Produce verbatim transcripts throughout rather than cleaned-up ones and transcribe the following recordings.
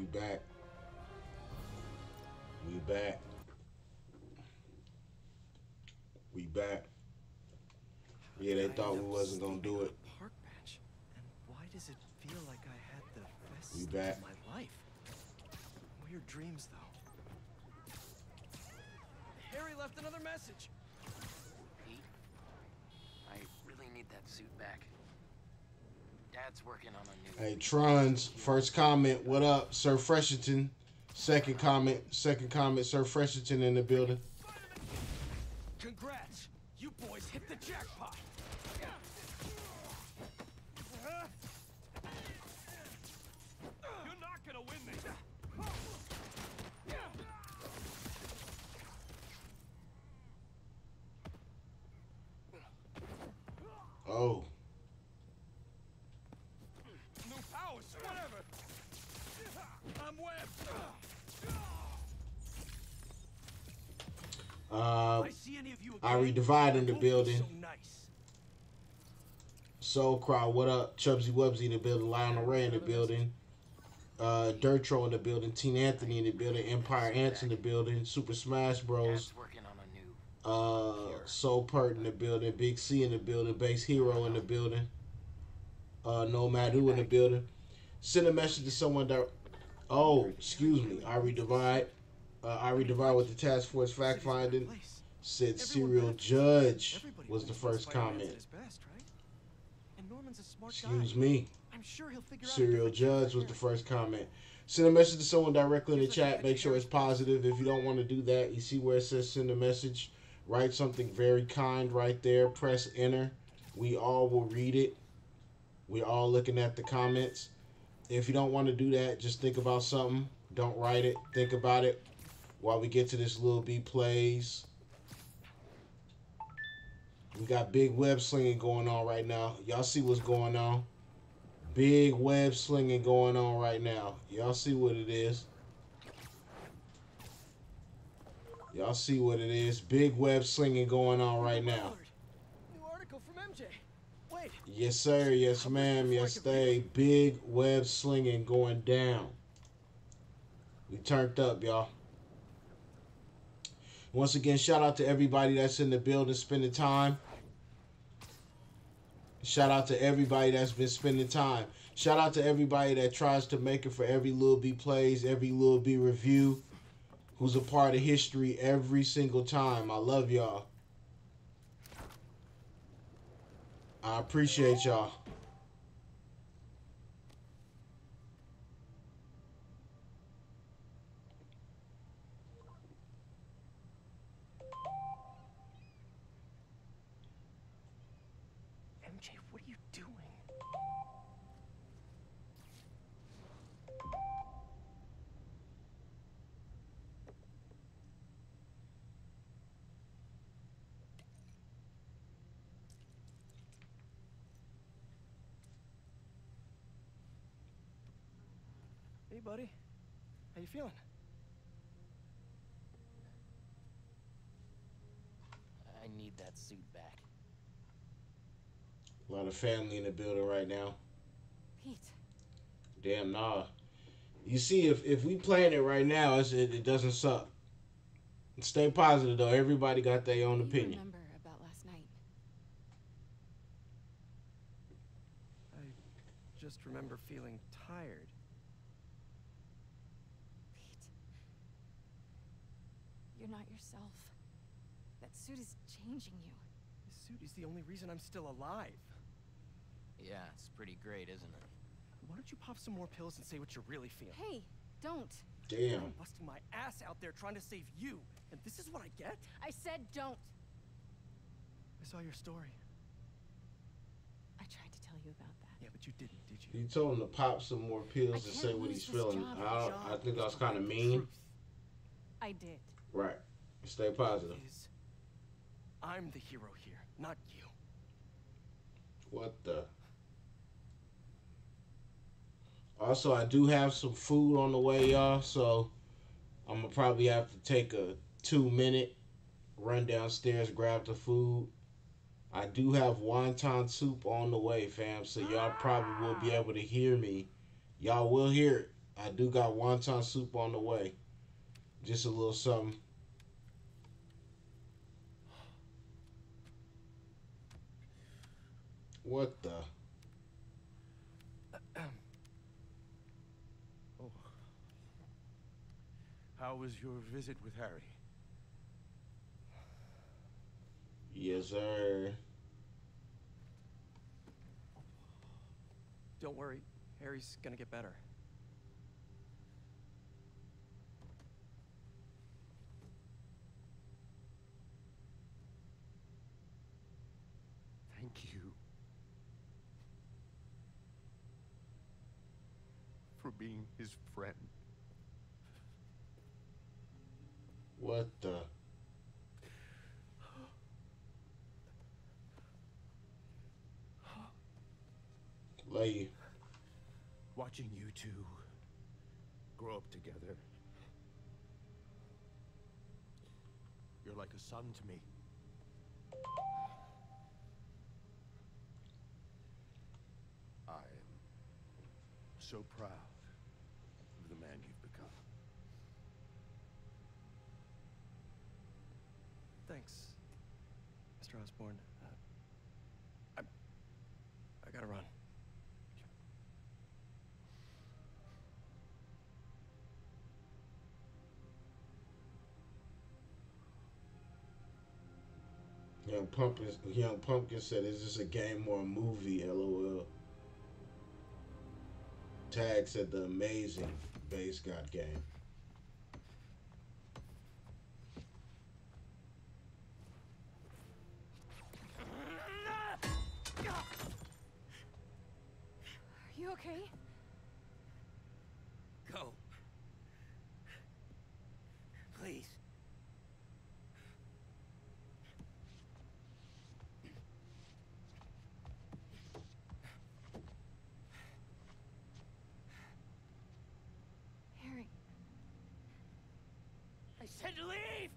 back. We back. We back. How Yeah, did they I thought end we up wasn't gonna sleeping do on it. a park bench? And why does it feel like I had the best We sleep back. of my life? Weird dreams, though. Harry left another message. Pete, I really need that suit back. Dad's working on a new. Hey, Trons, first comment. What up, Sir Freshington? Second comment. Second comment. Sir Freshington in the building. Congrats! You boys hit the jackpot! You're not gonna win this! Oh. New powers, whatever! I'm webbed! Uh, I see any of you I again? redivide in the Won't be building. So nice. Soul Crowd, what up? Chubsy Wubsy in the building. Lionel Ray in the building. Uh, Dirtro in the building. Teen Anthony in the building. Empire Ants in the building. Super Smash Bros. Dad's working on a new. Uh, Soul Pert in the building. Big C in the building. Base Hero in the building. Uh, Nomadu in the building. Send a message to someone that. Oh, excuse me. I redivide. Uh, I redivide with the task force fact finding. Said Serial Judge was the first comment. Excuse me. I'm sure he'll figure out a Serial different Judge was trick the first comment. Send a message to someone directly in the chat. Make sure it's positive. If you don't want to do that, you see where it says send a message. Write something very kind right there. Press enter. We all will read it. We're all looking at the comments. If you don't want to do that, just think about something. Don't write it. Think about it while we get to this Lil B plays. We got big web slinging going on right now. Y'all see what's going on? Big web slinging going on right now. Y'all see what it is? Y'all see what it is? Big web slinging going on right now. New article from M J. Wait. Yes, sir. Yes, ma'am. Yes, they. Big web slinging going down. We turned up, y'all. Once again, shout out to everybody that's in the building spending time. Shout out to everybody that's been spending time. Shout out to everybody that tries to make it for every Lil B plays, every Lil B review, who's a part of history every single time. I love y'all. I appreciate y'all. M J, what are you doing? Hey, buddy. How you feeling? I need that suit back. A lot of family in the building right now. Pete. Damn, nah. You see, if, if we playing it right now, it's, it, it doesn't suck. Stay positive, though. Everybody got their own What do you opinion. remember about last night? I just remember feeling tired. Pete. You're not yourself. That suit is changing you. This suit is the only reason I'm still alive. Yeah, it's pretty great, isn't it? Why don't you pop some more pills and say what you really feel? Hey, don't. Damn. I'm busting my ass out there trying to save you, and this is what I get? I said don't. I saw your story. I tried to tell you about that. Yeah, but you didn't, did you? He told him to pop some more I pills and can't say what lose he's this feeling. job. I, don't- I think I was kind of mean. I did. Right. Stay positive. Is I'm the hero here, not you. What the? Also, I do have some food on the way, y'all, so I'm going to probably have to take a two-minute run downstairs, grab the food. I do have wonton soup on the way, fam, so y'all probably will be able to hear me. Y'all will hear it. I do got wonton soup on the way. Just a little something. What the? Oh. How was your visit with Harry? Yes, sir. Don't worry, Harry's gonna get better. Thank you for being his friend. What the? Lay. Watching you two grow up together. You're like a son to me. I am so proud of the man you've become. Thanks, Mister Osborn. Uh, I... I gotta run. Young Pumpkin, Young Pumpkin said, "Is this a game or a movie?" LOL. Tag said, "The amazing Base God game." Are you okay? Go. Please. Harry. I said to leave!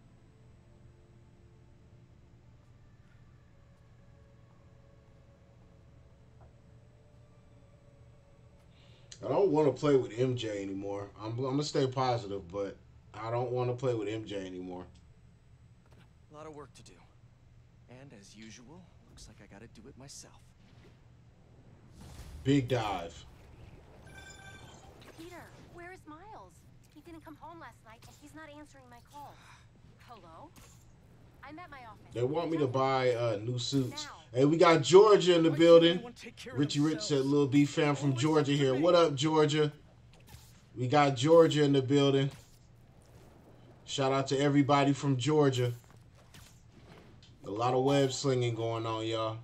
I don't want to play with M J anymore. I'm, I'm gonna stay positive, but I don't want to play with M J anymore. A lot of work to do. And as usual, looks like I gotta do it myself. Big dive. Peter, where is Miles? He didn't come home last night, and he's not answering my calls. Hello? I'm at my office. They want me to buy uh, new suits. Now. Hey, we got Georgia in the Why can't building. anyone take care of Richie Rich themselves? said, "Lil B fan from Always Georgia up to here." me. What up, Georgia? We got Georgia in the building. Shout out to everybody from Georgia. A lot of web slinging going on, y'all.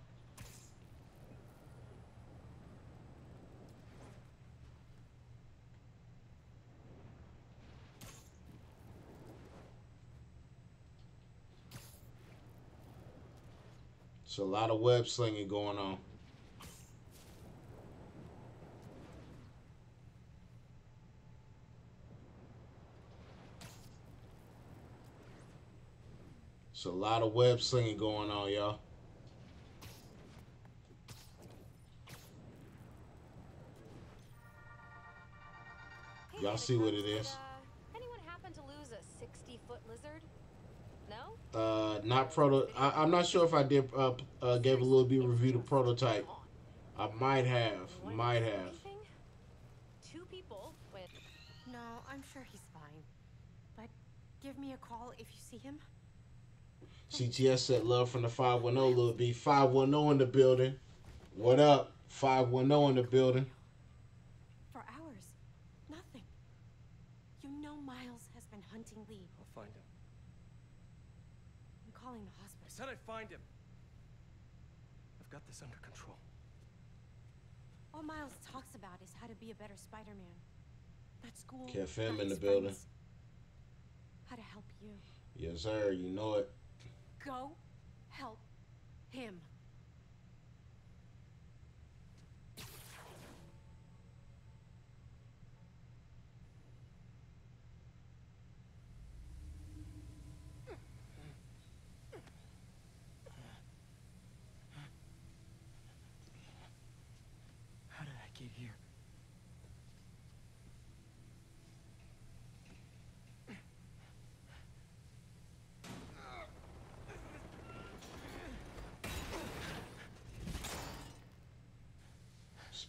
It's a lot of web slinging going on. It's a lot of web slinging going on, y'all. Hey, Y'all David see what it Coates, did, is? Uh, anyone happen to lose a sixty-foot lizard? No? Uh, not proto. I, I'm not sure if I did. Uh, uh, gave a little bit review the prototype. I might have. Might have. Two people with... No, I'm sure he's fine. But give me a call if you see him. C T S said, "Love from the five one zero, Lil B." five one zero in the building. What up? five one zero in the building. For hours. Nothing. You know Miles has been hunting Lee. I'll find him. I'm calling the I hospital. said I'd find him. I've got this under control. All Miles talks about is how to be a better Spider-Man. Not school. Kev M not in the his building. friends. How to help you. Yes, sir. You know it. Go help him. How did I get here?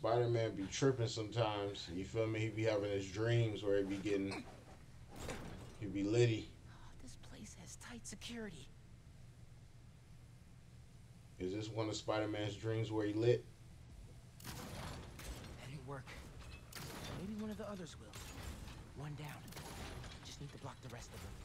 Spider-Man be tripping sometimes. You feel me? He be having his dreams where he be getting, he be litty. This place has tight security. Is this one of Spider-Man's dreams where he lit? That didn't work. Maybe one of the others will. One down. Just need to block the rest of them.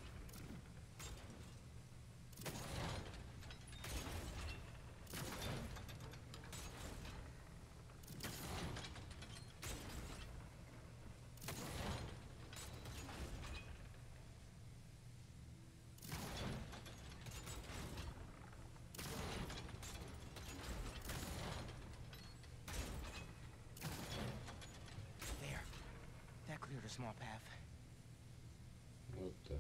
There. That cleared a small path. What the?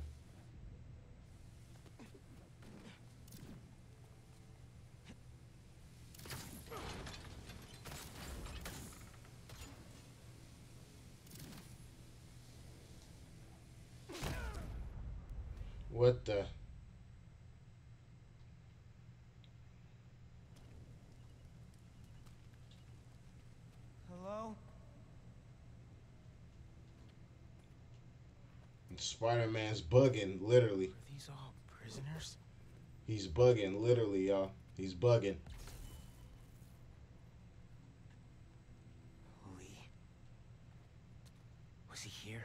What the? Hello? Spider-Man's bugging, literally. Are these all prisoners? He's bugging, literally, y'all. He's bugging. Lee. Was he here?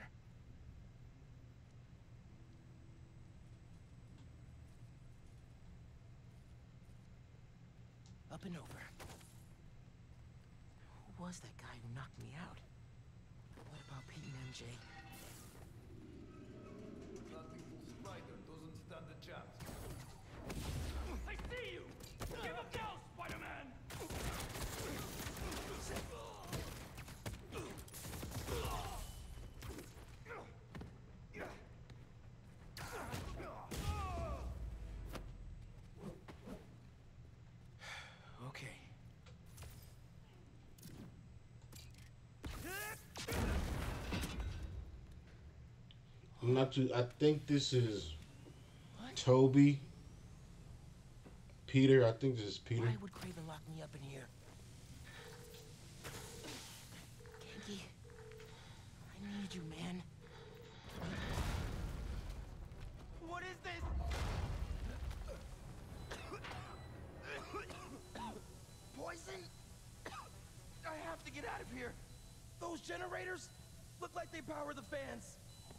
Up and over. Who was that guy who knocked me out? What about Pete and M J? Spider doesn't stand a chance. I see you! Give up now, Spider-Man! Okay. I'm not too. I think this is What? Toby. Peter. I think this is Peter. Why would Craven lock me up in here? Ganke, I need you, man. What is this? Poison? I have to get out of here. Those generators look like they power the fans.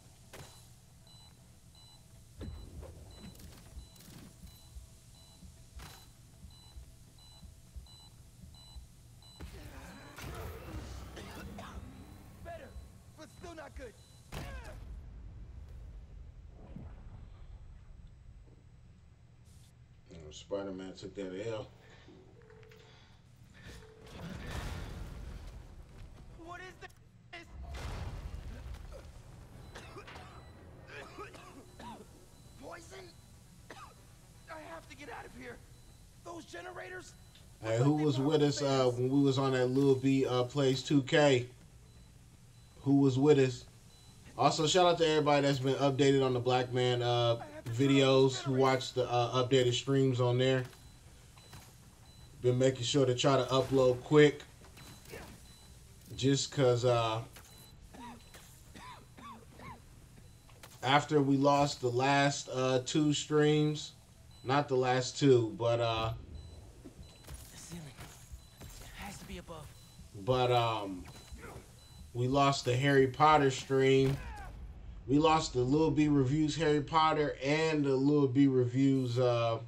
Better, but still not good. Oh, Spider-Man took that L. What is this? Poison? I have to get out of here. Those generators? Hey, who was with us uh, when we was on that Lil B uh, Plays two K? Who was with us? Also, shout out to everybody that's been updated on the Black Man uh, videos, who watched the uh, updated streams on there. Been making sure to try to upload quick. Just because uh, after we lost the last uh, two streams, not the last two, but uh, The ceiling. Has to be above. but um, we lost the Harry Potter stream. We lost the Lil B Reviews Harry Potter and the Lil B Reviews, uh,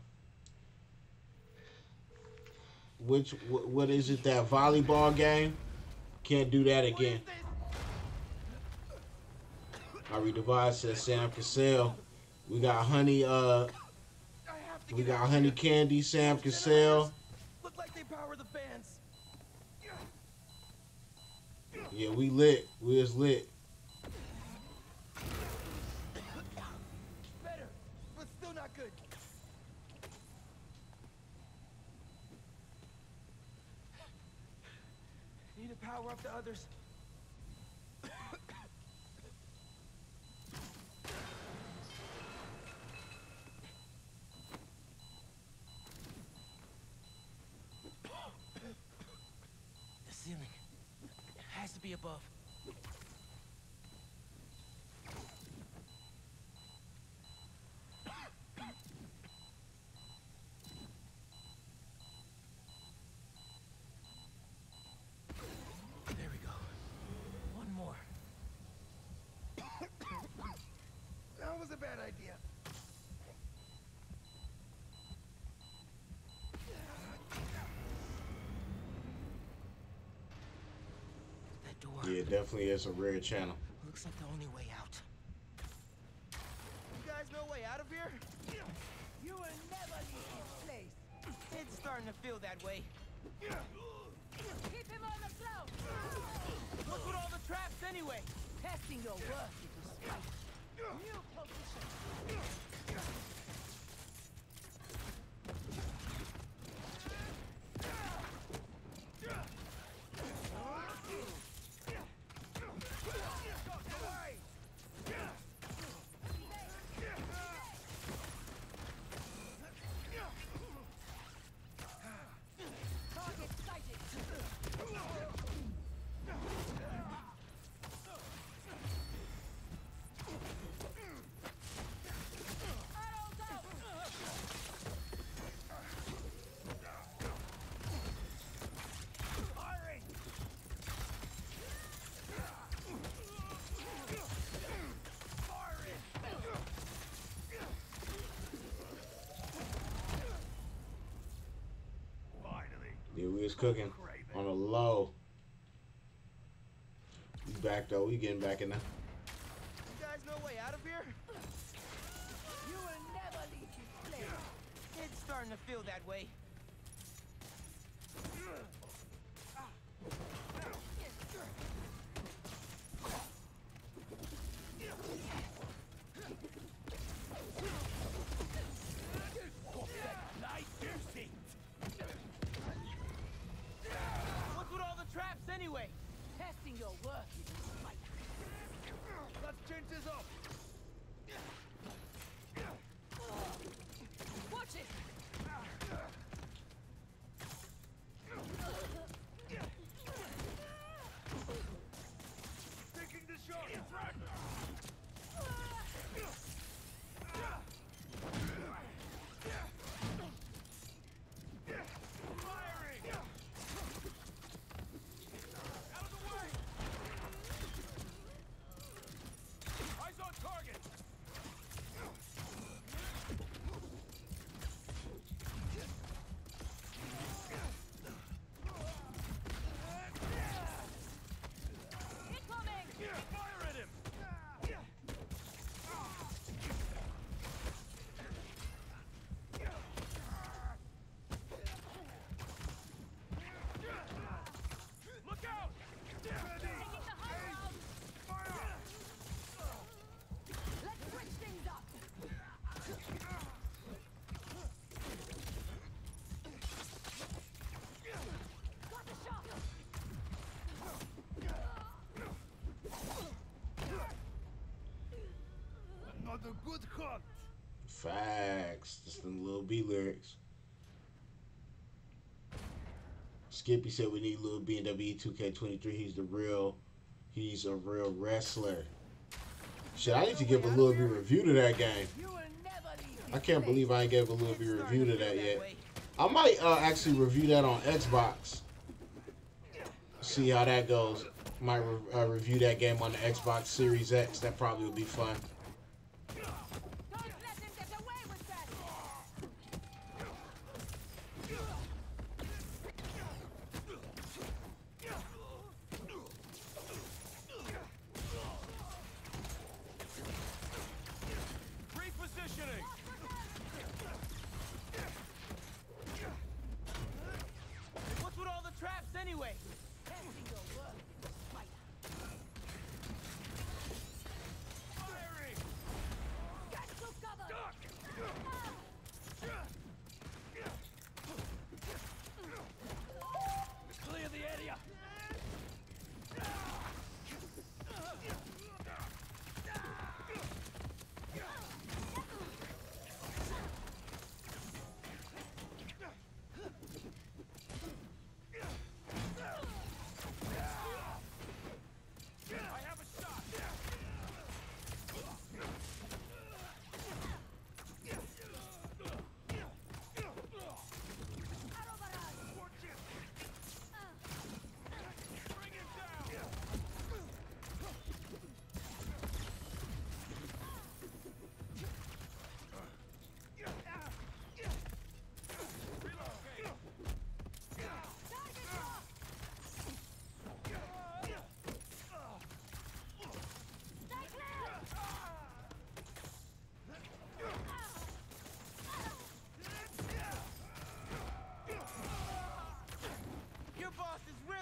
which, wh- what is it, that volleyball game? Can't do that again. Ari Devise says Sam Cassell. We got Honey, uh, we got Honey Candy, Sam Cassell. Look like they power the fans. Yeah, we lit. We was lit. Better, but still not good. Need to power up the others. The ceiling. be above. There we go. One more. That was a bad idea. That door Yeah, definitely is a rare channel. looks like the only way out. You guys know a way out of here? You will never leave this place. It's starting to feel that way. Keep him on the float! What's with all the traps anyway? Testing your worth, little spider. New position. Target sighted! Arrows out! Firing! Finally. Yeah, we was cooking on a low. We back though. We getting back in there. You guys know a way out of here? You will never leave this place. It's starting to feel that way. What's with all the traps anyway? Testing your worth, little spider. Let's change this up. Watch it! Taking the shot. Firing. Out of the way. Eyes on target. Incoming! Fire at him. Look out! Taking the high ground! Fire! Let's switch things up! Got the shot! Another good hunt. Facts. Just them little B lyrics. Skippy said we need Lil B in W E two K twenty-three. He's the real. He's a real wrestler. Shit, I need to give a Lil B review to that game. You will never leave this I can't place. believe I ain't gave a Lil B It's review starting to feel that yet. way. I might uh, actually review that on Xbox. See how that goes. Might re uh, review that game on the Xbox Series X. That probably would be fun. Don't let him get away with that! Repositioning. What's with all the traps anyway? Testing your worth, little spider. Firing. Get to cover! Duck. Clear the area.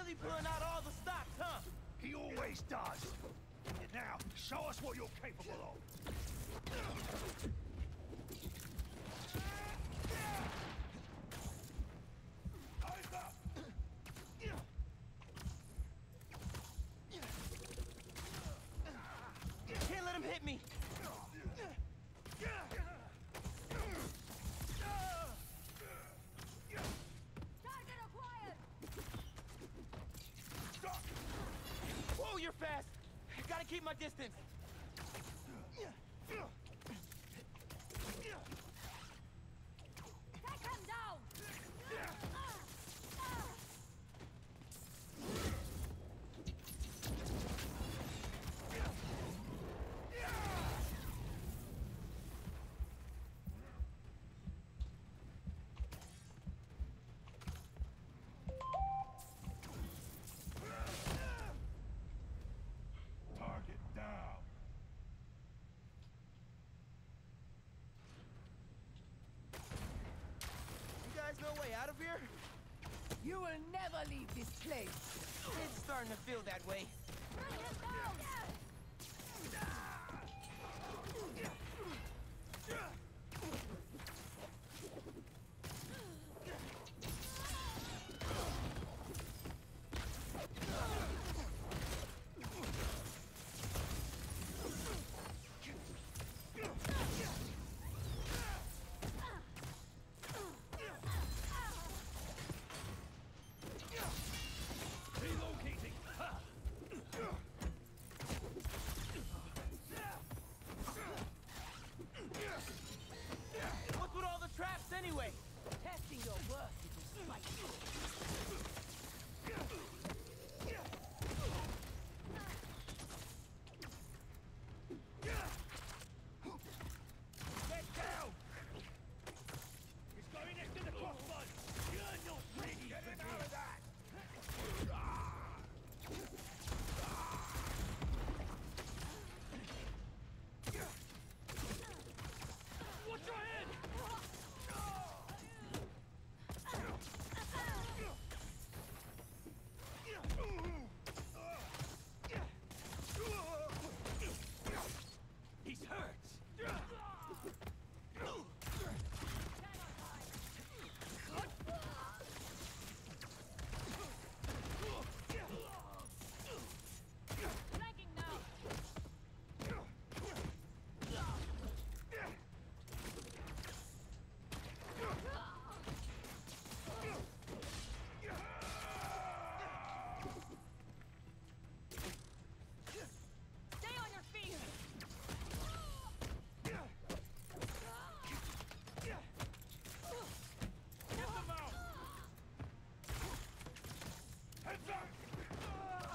really pulling out all the stops, huh? He always does. Now, show us what you're capable of. Eyes up. Can't let him hit me. Target acquired! Whoa, you're fast. Gotta keep my distance. Take him down! Target down. You guys know a way out of here? You will never leave this place. It's starting to feel that way. Bring him down! Relocating. Ha! What's with all the traps anyway? Testing your worth is a spite. Get down! He's going next to the crossbow. You're not ready for this. Out of that. Watch your head! He's hurt. Flanking now! Stay on your feet! Get them out! Heads up!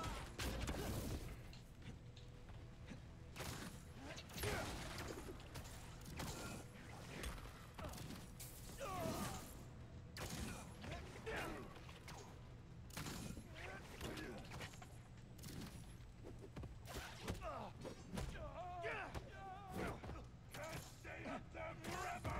Can't stay up there forever!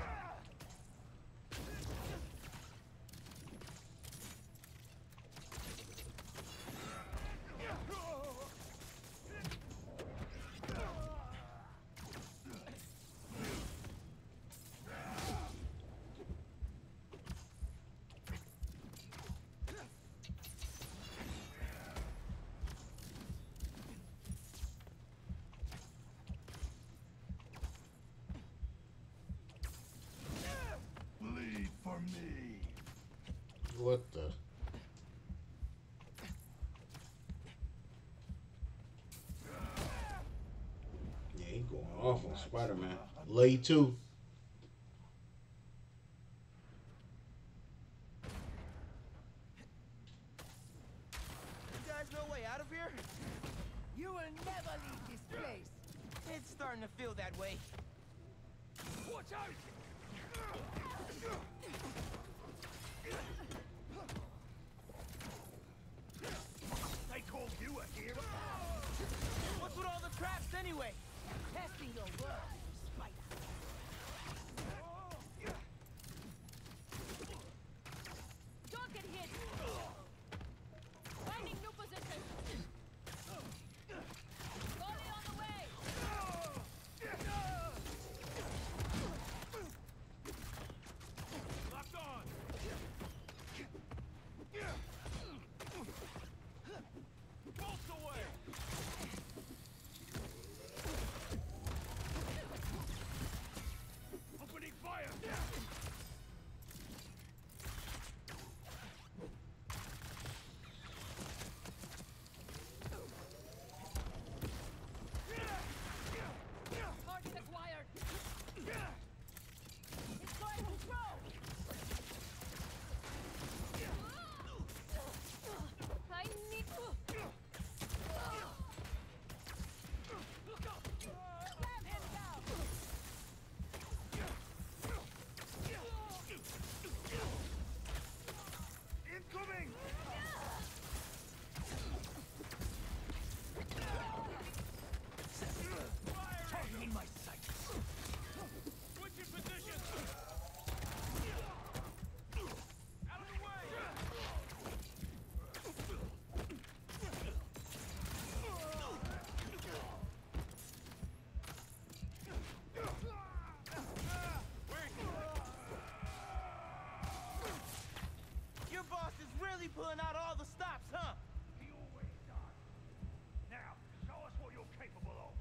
Bleed for me. What the? Yeah, he going off on Spider-Man. Lay two. You guys know a way out of here? You will never leave this place. It's starting to feel that way. Watch out! They call you a hero? What's with all the traps anyway? Testing your worth is a spite. Don't get hit! Finding really pulling out all the stops, huh? He always does. Now, show us what you're capable of.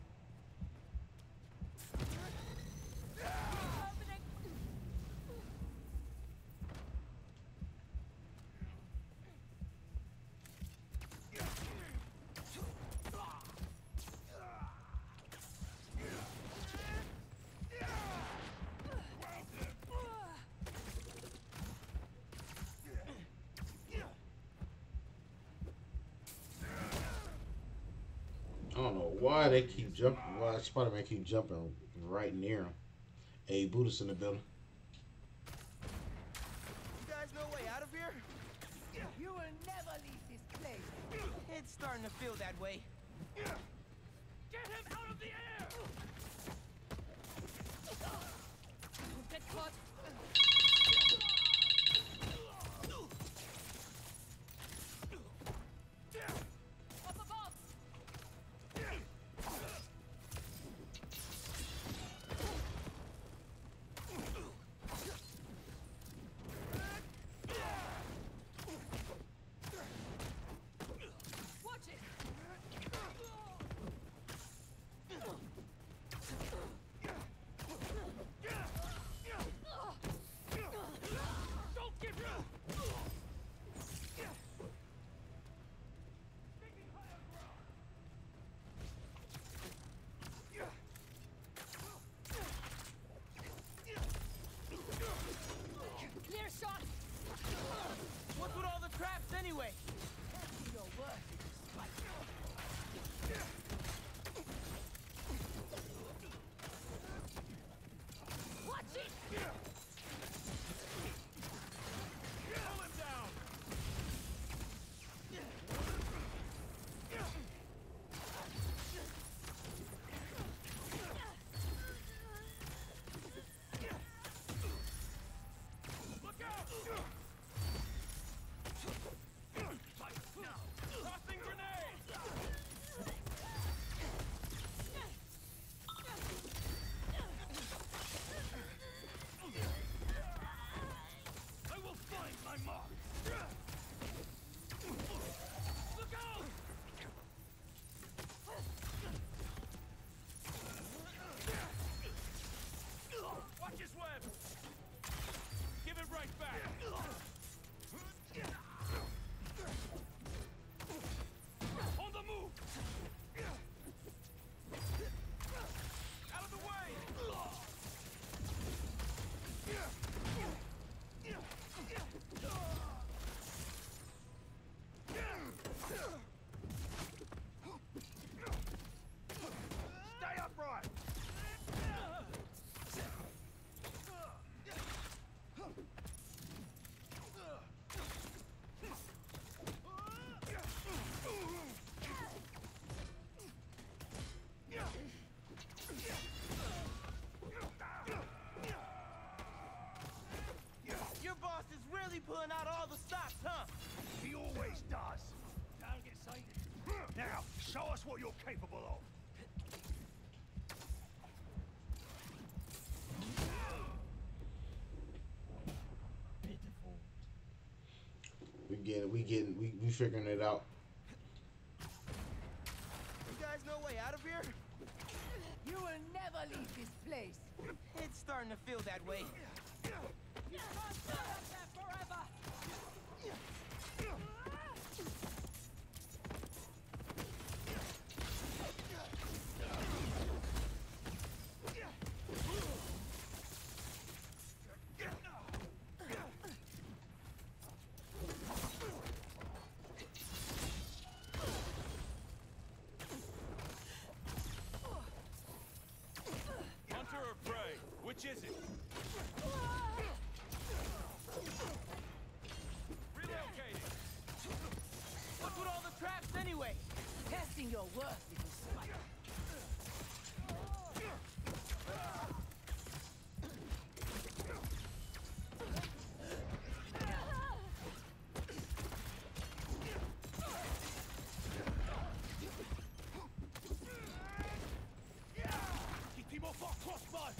I don't know why they keep jumping. Why Spider-Man keep jumping right near him. Hey, Buddha's in the building. You guys know a way out of here? You will never leave this place. It's starting to feel that way. Get him out of the air! Get caught. Up above. Watch it. Don't give up! Clear shot. What's with all the traps anyway? Your worth is spite. Watch it. Pull him down! Look out! Tossing grenade! I will find my mark! Look out! Watch his web! Give it right back! On the move! Out of the way! Stay upright! Your boss is really pulling out all the stops, huh? He always does. Don't get excited. Now, show us what you're capable of. Pitiful. We getting, we getting, we we figuring it out. You guys know a way out of here? You will never leave this place. It's starting to feel that way. You can't stay up there forever. Hunter or prey? Which is it? Relocating. What's with all the traps anyway? Testing your worth is spite. Keep him off our crossbow.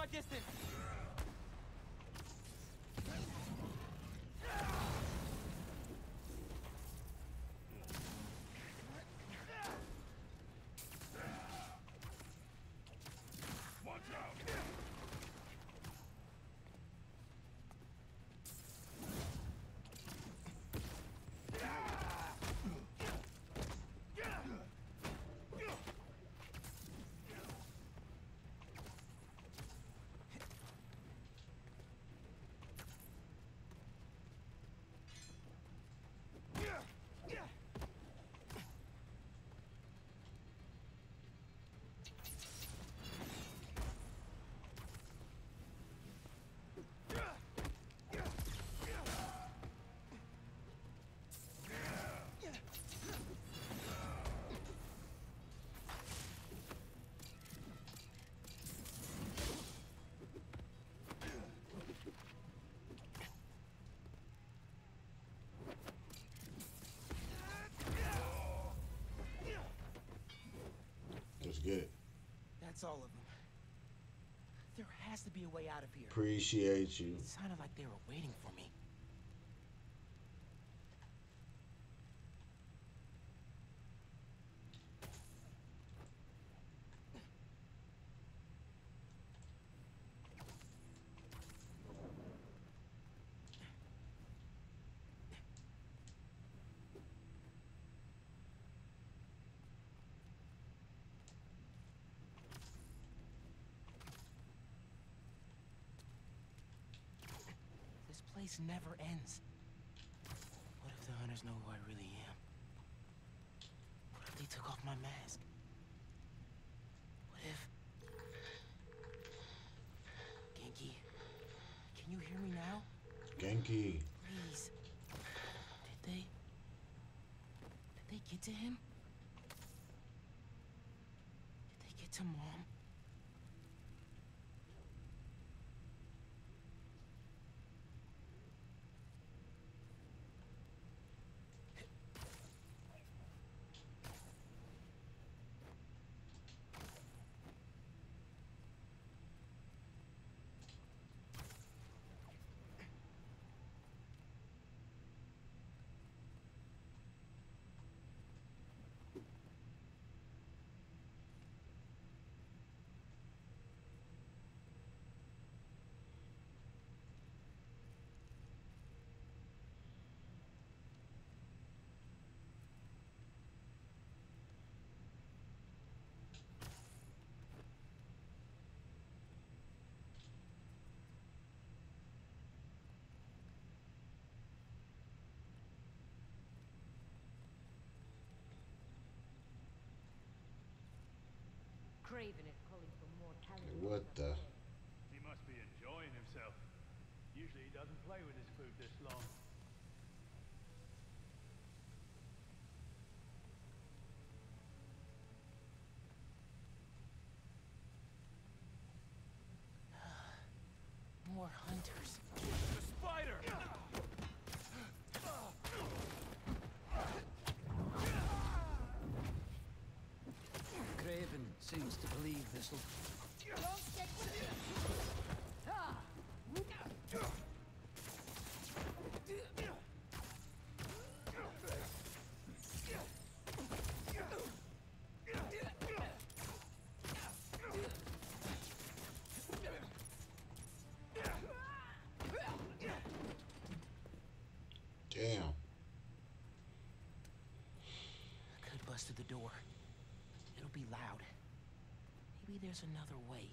my distance. Watch out! Let's get it. That's all of them. There has to be a way out of here. Appreciate you. It sounded like they were waiting for me. This place never ends. What if the hunters know who I really am? What if they took off my mask? What if... Genki, can you hear me now? Genki. Please. Did they... Did they get to him? Did they get to Mom? Craven is calling for more talent. What the? He must be enjoying himself. Usually he doesn't play with his food this long. More hunters. The spider! Craven seems to believe this'll. Damn. I could bust through the door. It'll be loud. Maybe there's another way.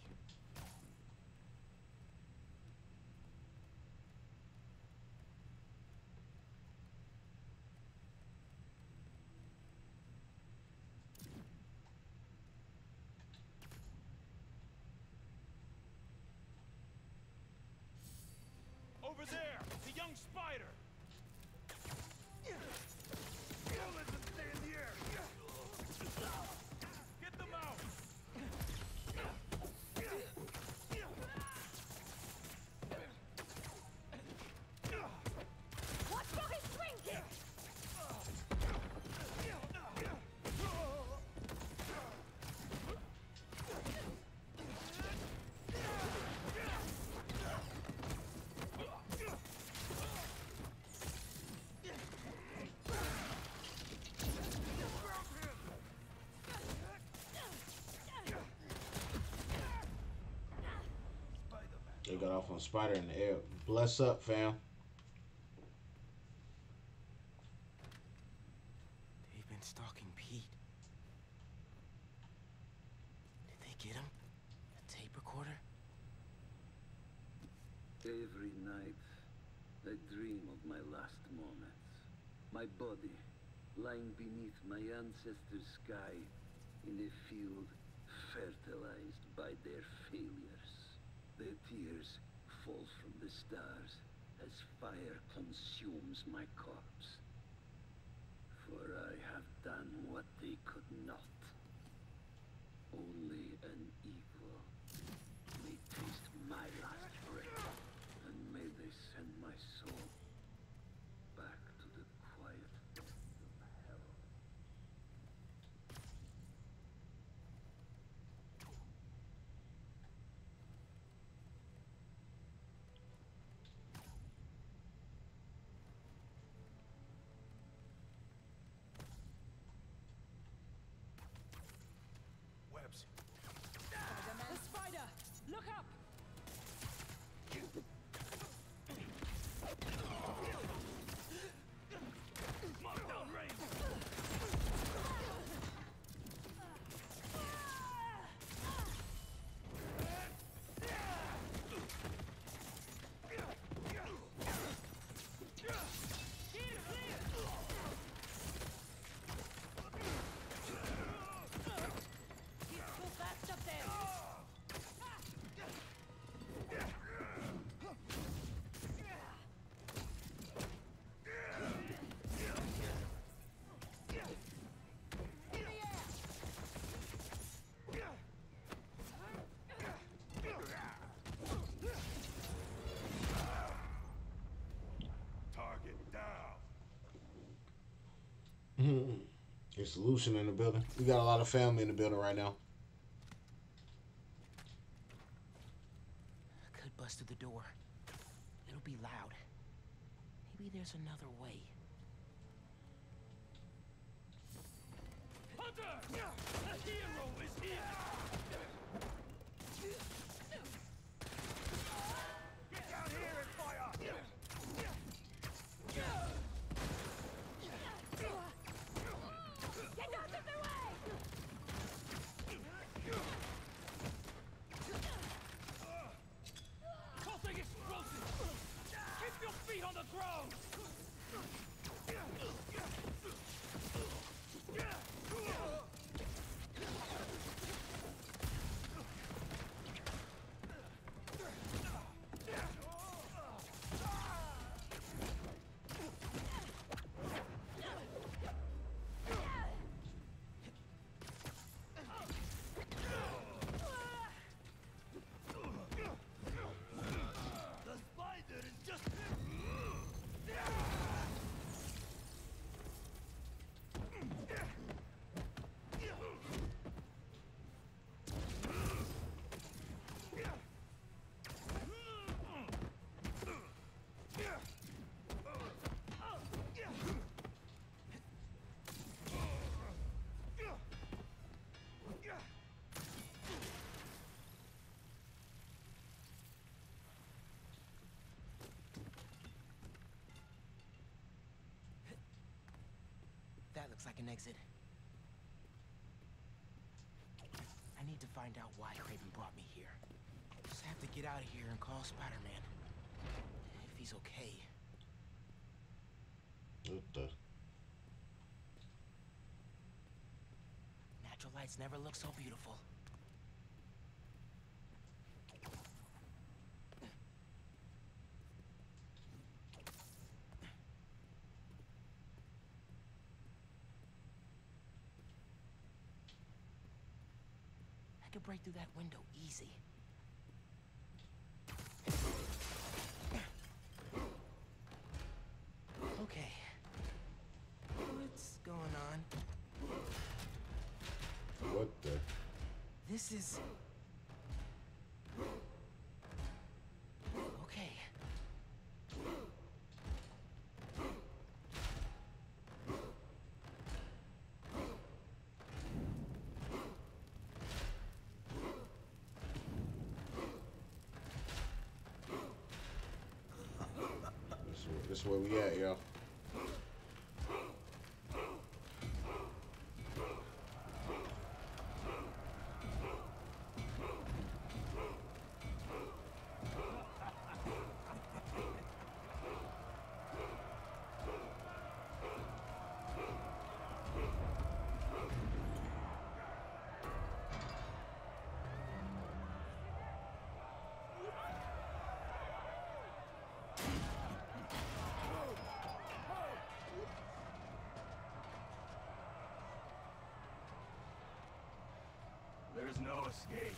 Over there! The young spider! Bullets and stand here! Get them out! Watch for his swing kick! nigga got off on Spider in the air. Bless up, fam. They've been stalking Pete. Did they get him? A tape recorder? Every night, I dream of my last moments. My body lying beneath my ancestors' sky in a field fertilized by their failures. Their tears fall from the stars as fire consumes my corpse. For I have done what they could not. Only an equal may taste my last breath, and may they send my soul back to the quiet depths of hell. Webs. The spider! Look up! Mark down range. He's too fast up there! Target down. It's Lucian in the building. We got a lot of family in the building right now. I could bust through the door. It'll be loud. Maybe there's another way. Hunter! The hero is here! Get down here and fire! Get out of the way! Tossing explosives! Keep your feet on the ground! The spider is just... That looks like an exit. I need to find out why Craven brought me here. Just have to get out of here and call Spider-Man. If he's okay. What the? Natural lights never look so beautiful. I could break through that window easy. Okay. What's going on? What the? This is... Okay. That's where we at, y'all. There's no escape.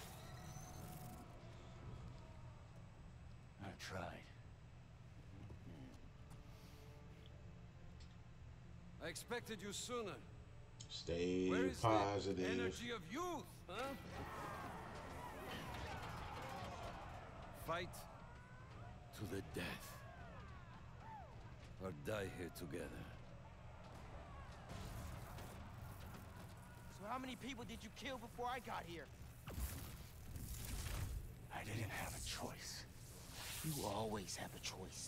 I tried. I expected you sooner. Stay Where is positive. the energy of youth, huh? Fight to the death. Or die here together. So how many people did you kill before I got here? I didn't have a choice. You always have a choice.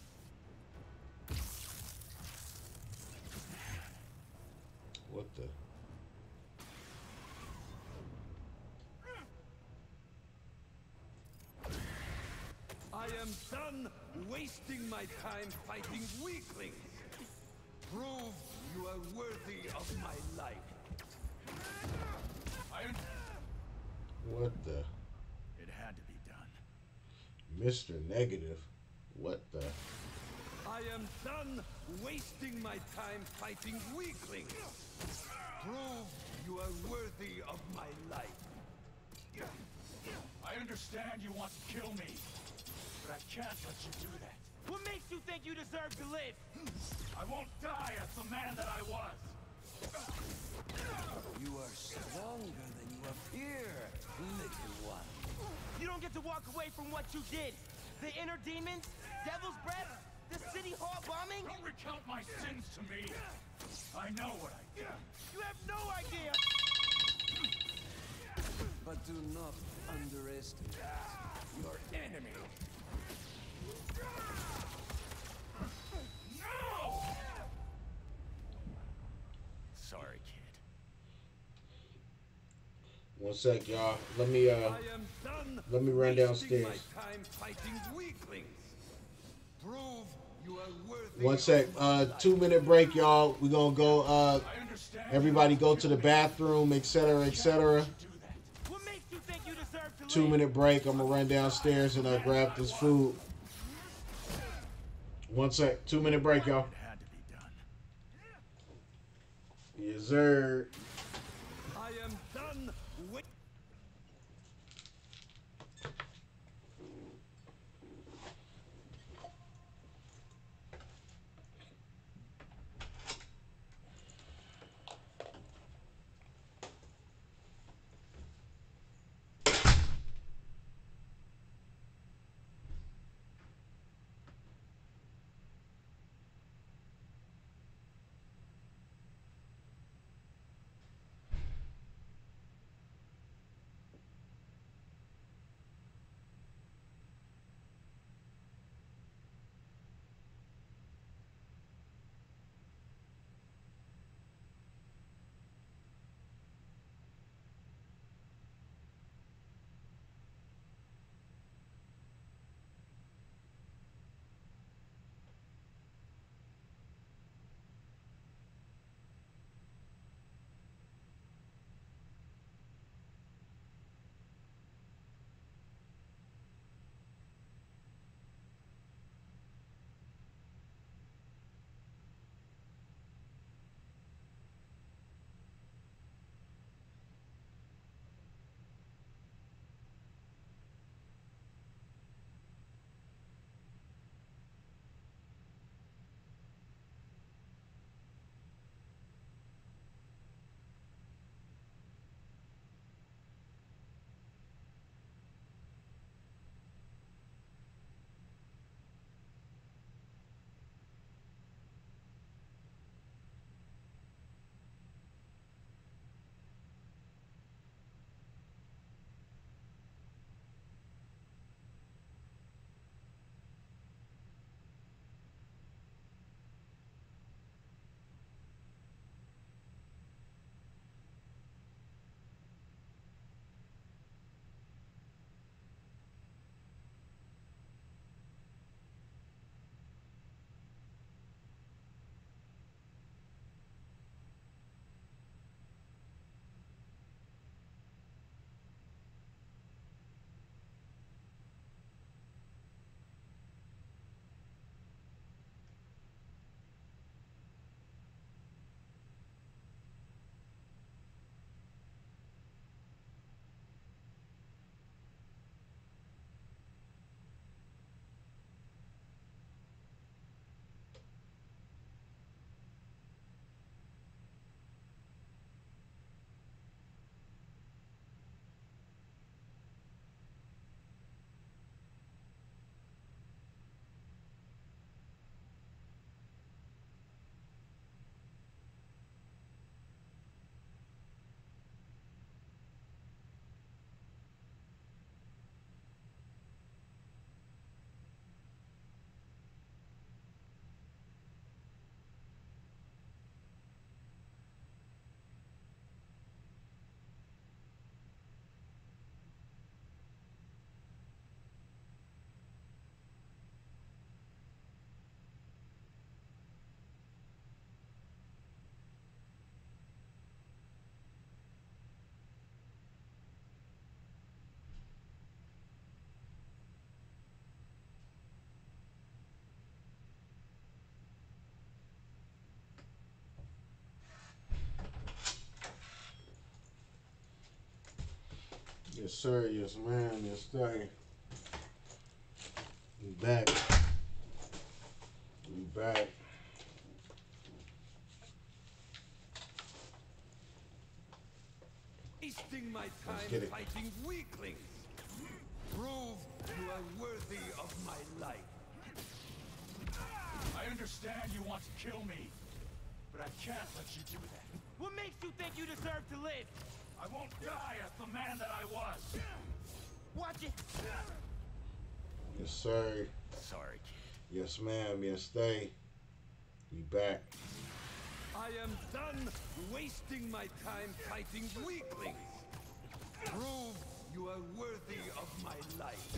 What the? I am done wasting my time fighting weaklings. Prove you are worthy of my life. I... What the? It had to be done. Mister Negative. What the? I am done wasting my time fighting weaklings. Prove you are worthy of my life. I understand you want to kill me, but I can't let you do that. What makes you think you deserve to live? I won't die as the man that I was. You are stronger than you appear, little one. You don't get to walk away from what you did. The inner demons, devil's breath, the city hall bombing. Don't recount my sins to me. I know what I did. You have no idea. But do not underestimate your enemy. No! Sorry, kid. One sec, y'all. Let me uh. I am done let me run wasting downstairs. My time fighting weaklings. Prove you are worthy. One sec. Uh, two minute break, y'all. We gonna go. Uh, everybody go to the bathroom, et cetera, et cetera. What makes you think you deserve to Two live? minute break. I'm gonna run downstairs and uh, grab this food. One sec. Two minute break, y'all. It had to be done. Yes, sir. I am done with. Yes, sir. Yes, ma'am. Yes, sir. We back. We back. Wasting my Let's time get it. fighting weaklings. Prove you are worthy of my life. I understand you want to kill me, but I can't let you do that. What makes you think you deserve to live? I won't die as the man that I was. Watch it. Yes, sir. Sorry, kid. Yes, ma'am. Yes, they. We back. I am done wasting my time fighting weaklings. Prove you are worthy of my life.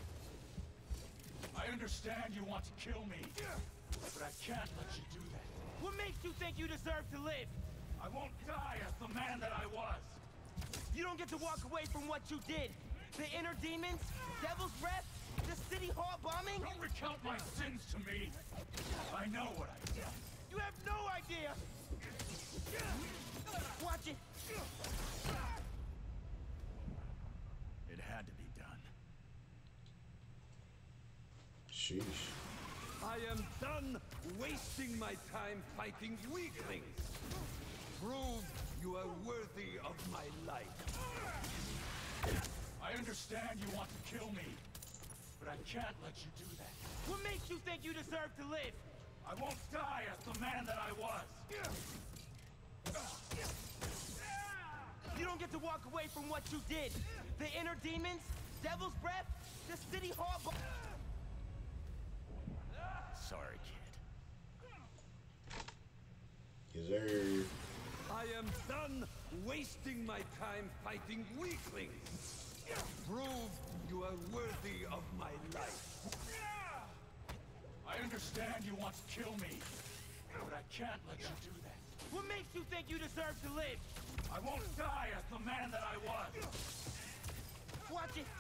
I understand you want to kill me, but I can't let you do that. What makes you think you deserve to live? I won't die as the man that I was. You don't get to walk away from what you did. The inner demons, Devil's Breath, the city hall bombing. Don't recount my sins to me. I know what I've done. You have no idea. Watch it. It had to be done. Sheesh. I am done wasting my time fighting weaklings. Prove you are worthy of my life. I understand you want to kill me, but I can't let you do that. What makes you think you deserve to live? I won't die as the man that I was. You don't get to walk away from what you did. The inner demons, Devil's Breath, the city hall bo- Sorry, kid. Yes, sir. I am done wasting my time fighting weaklings. Prove you are worthy of my life. I understand you want to kill me, but I can't let you do that. What makes you think you deserve to live? I won't die as the man that I was. Watch it.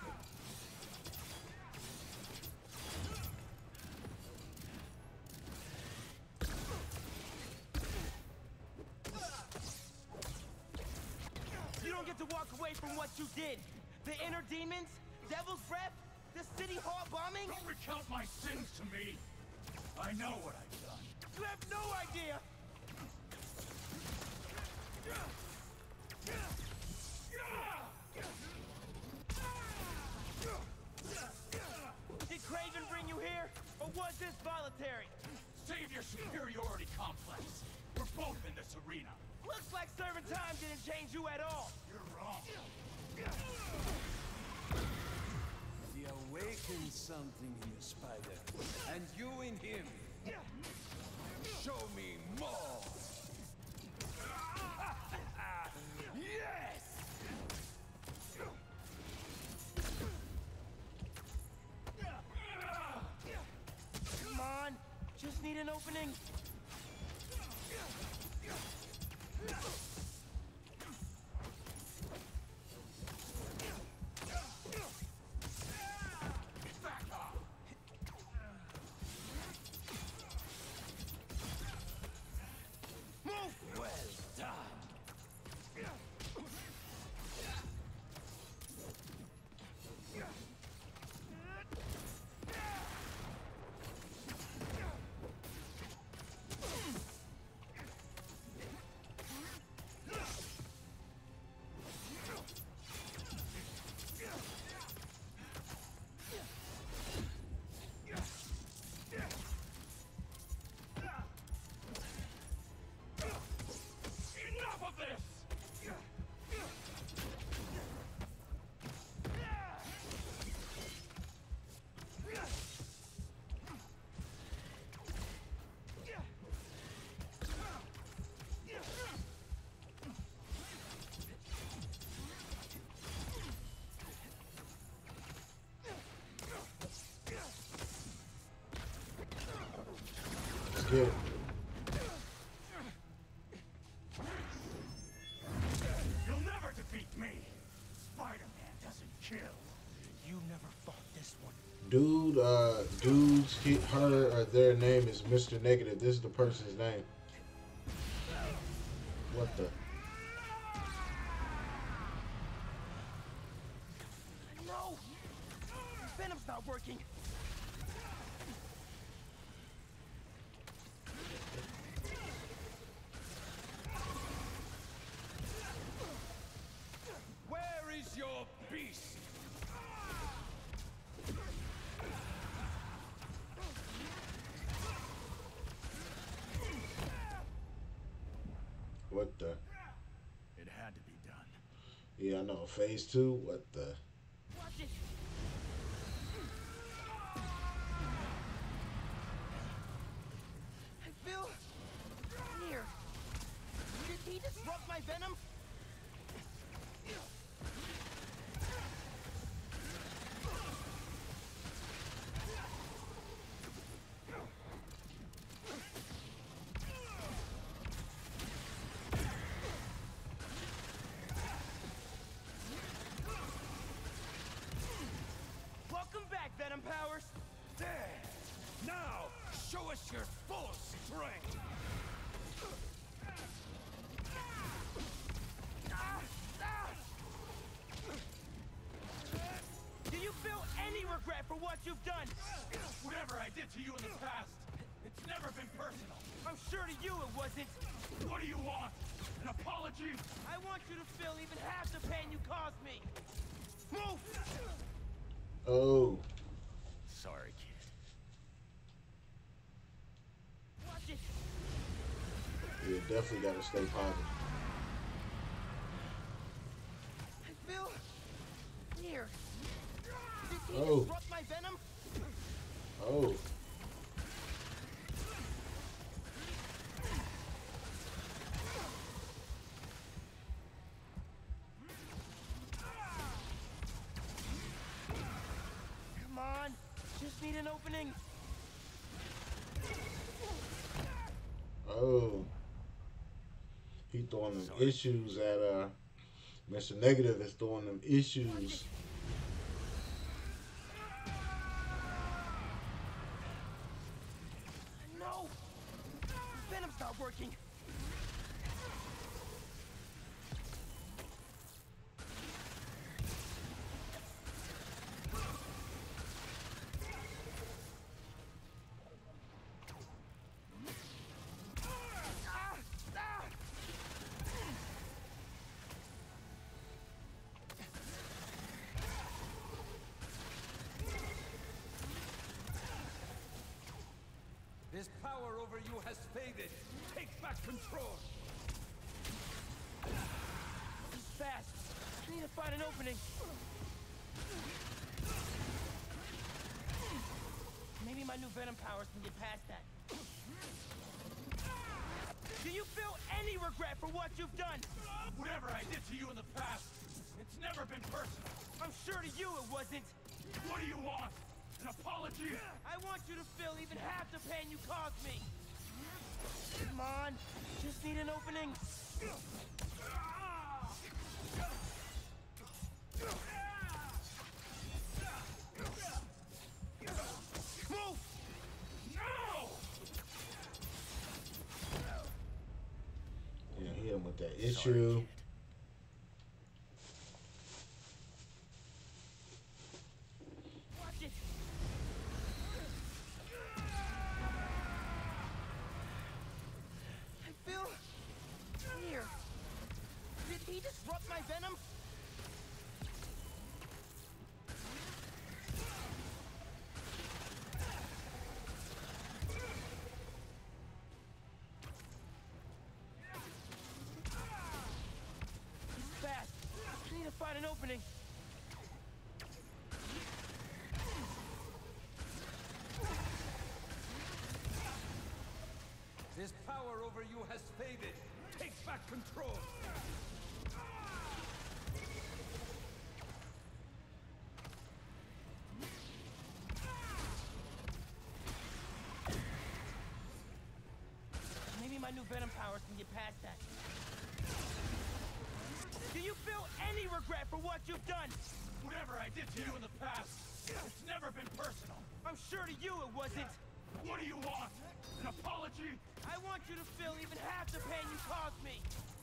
You don't get to walk away from what you did. The inner demons, Devil's Breath, the city hall bombing. Don't recount my sins to me. I know what I've done. You have no idea. Did Craven bring you here, or was this voluntary? Save your superiority complex. We're both in this arena. Looks like serving time didn't change you at all. You're wrong. He awakened something in the spider, and you in him. Show me more. Yes! Come on, just need an opening. Back off. Move! Well done. Enough of this! Let's get it. You'll never defeat me. Spider-Man doesn't kill. You never fought this one. Dude, uh, dude's, he, her, or their name is Mister Negative. This is the person's name. What the? stop working. Where is your beast? What the? It had to be done. Yeah, I know. Phase two. What the? Watch it. I feel here. Did he disrupt my venom? Welcome back, Venom Powers. There! Now, show us your full strength! Ah, ah. Do you feel any regret for what you've done? Whatever I did to you in the past, it's never been personal. I'm sure to you it wasn't. What do you want? An apology? I want you to feel even half the pain you caused me. Move! Oh. Sorry, kid. Watch it. Yeah, definitely gotta stay positive. I feel here. Did he Oh. disrupt my venom? Oh. Come on, just need an opening. Oh. He throwing them issues at uh Mister Negative is throwing them issues. No! Venom's not working. Ah! Ah! This power over you has faded. Take back control. He's fast. I need to find an opening. Maybe my new Venom powers can get past that. Do you feel any regret for what you've done? Whatever I did to you in the past, it's never been personal. I'm sure to you it wasn't. What do you want? An apology? I want you to feel even half the pain you caused me. Come on, just need an opening. Move! No! Yeah, hit him with that issue. Watch it. I feel here. Did he disrupt my venom? He's fast. I need to find an opening. This power over you has faded. Take back control. Maybe my new Venom powers can get past that. Do you feel any regret for what you've done? Whatever I did to you in the past, it's never been personal. I'm sure to you it wasn't. What do you want? An apology? I want you to feel even half the pain you caused me.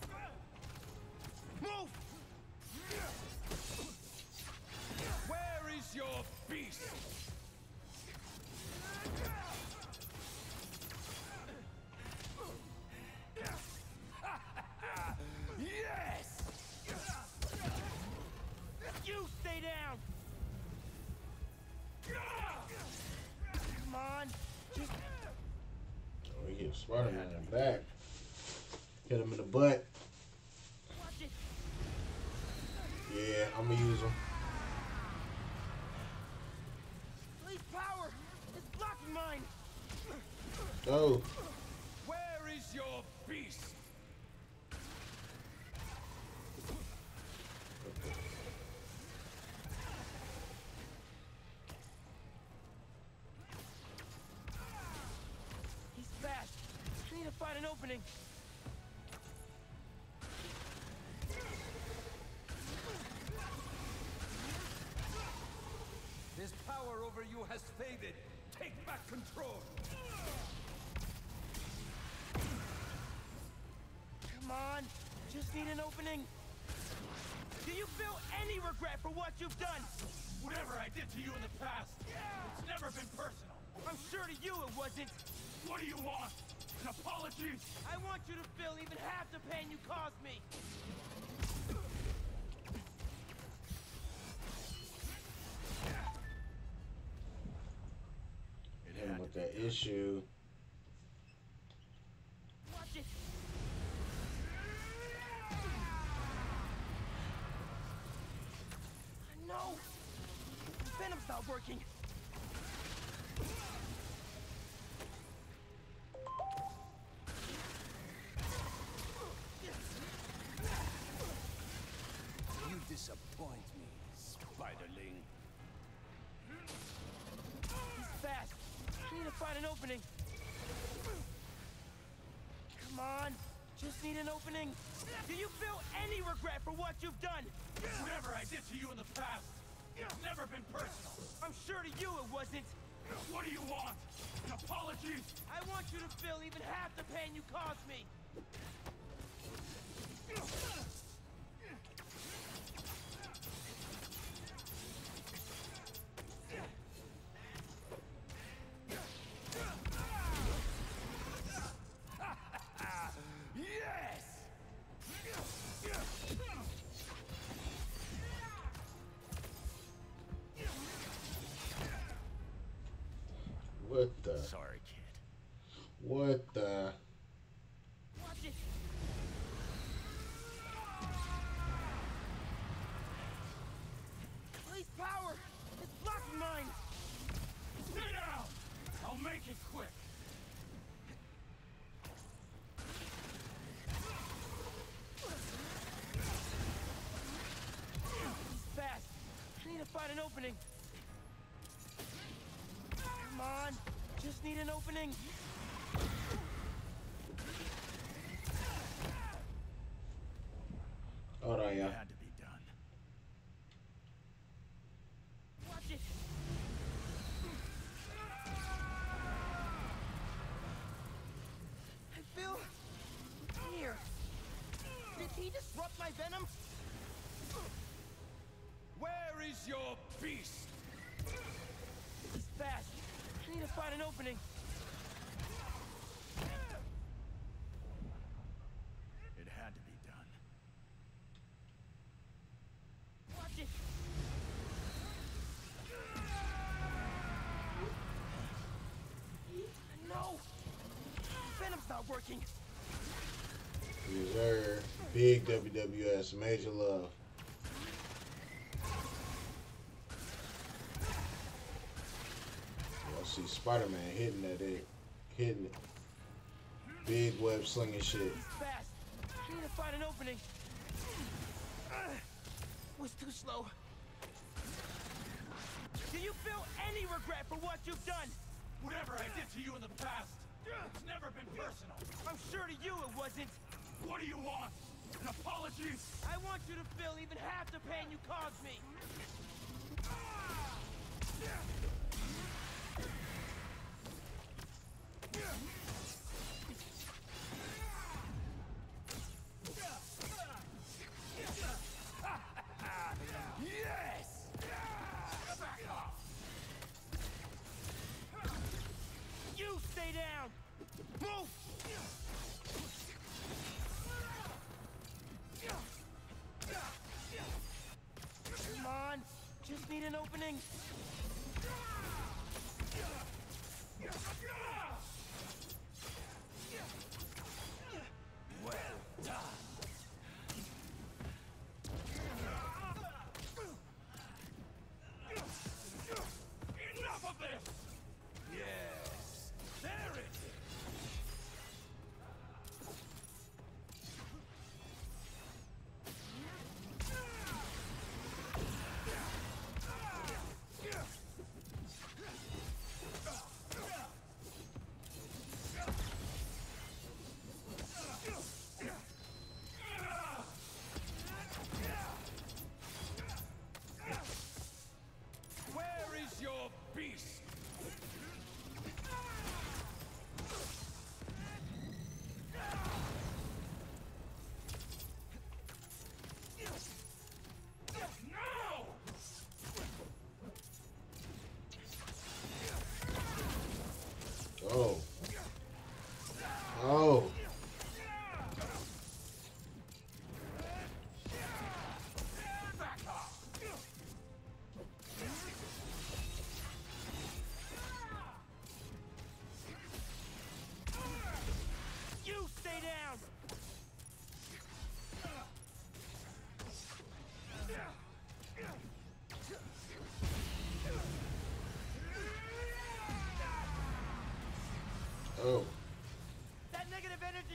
Move! Where is your beast? Shit, Spider-Man back. Hit him in the butt. Yeah, I'm gonna use him. Police power is blocking mine. Oh. Where is your beast? He's fast. I need to find an opening. His power over you has faded. Take back control. Come on, just need an opening. Do you feel any regret for what you've done? Whatever I did to you in the past, it's never been personal. I'm sure to you it wasn't. What do you want? An apology? I want you to feel even half the pain you caused me. Hit him with that issue. Watch it. No! Venom's not working. You disappoint me, Spiderling. He's fast. I need to find an opening. Come on. Just need an opening. Do you feel any regret for what you've done? Whatever I did to you in the past, it's never been personal. I'm sure to you it wasn't. What do you want? An apology? I want you to feel even half the pain you caused me. Yes! What the? Sorry, kid. What the? Watch it. Police power is blocking mine. Stay down! I'll make it quick. He's fast. I need to find an opening. Come on. Just need an opening. Hold on, y'all. Had to be done. Watch it. I feel here. Did he disrupt my venom? Where is your beast? He's fast. I need to find an opening. It had to be done. Watch it. No! Venom's not working. Yes, sir. Big W W S. Major love. Y'all see Spider-Man hitting that it. Hitting it. Big web slinging shit. He's fast. I need to find an opening. Uh, was too slow. Do you feel any regret for what you've done? Whatever I did to you in the past, it's never been personal. I'm sure to you it wasn't. What do you want? An apology? I want you to feel even half the pain you caused me. Yes! Back off! You stay down! Move! Come on! Just need an opening.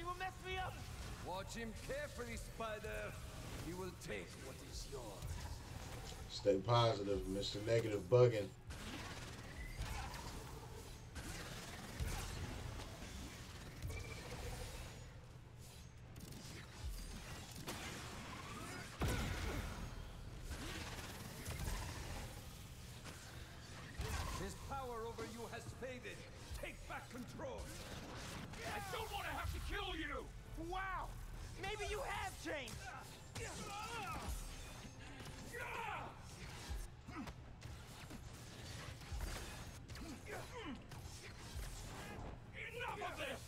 will mess me up! Watch him carefully, Spider. He will take what is yours. Stay positive, Mister Negative bugging. His power over you has faded. Take back control. I don't want to have to kill you! Wow! Maybe you have changed! Enough of this!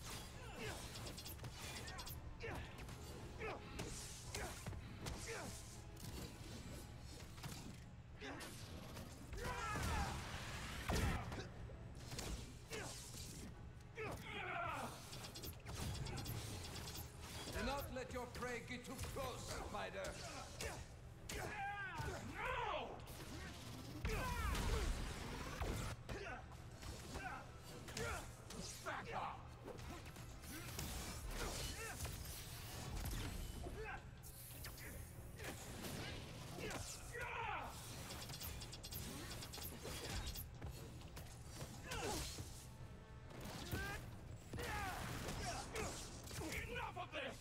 Do not let your prey get too close, Spider. No! Back off! Enough of this!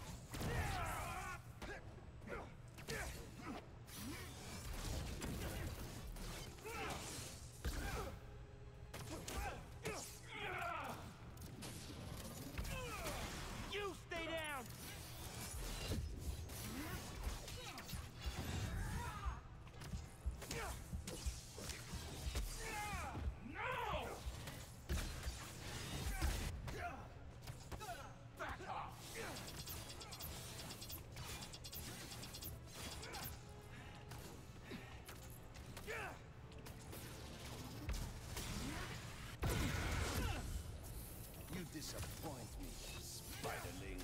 You stay down! No! Back off! You disappoint me, Spiderling.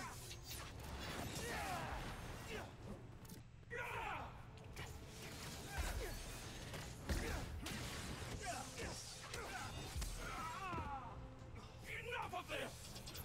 Enough of this!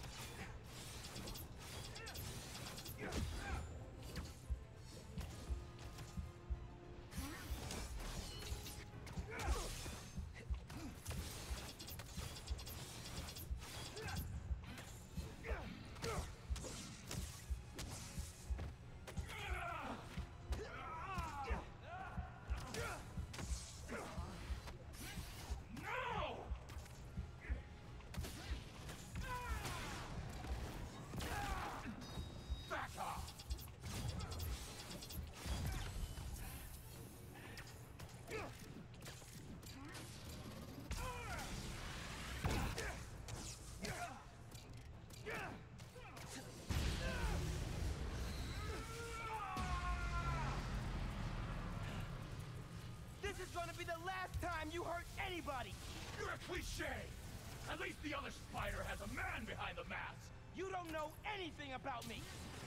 No! Back off! This is gonna be the last time you hurt anybody! You're a cliche! At least the other spider has a man behind the mask! You don't know anything about me!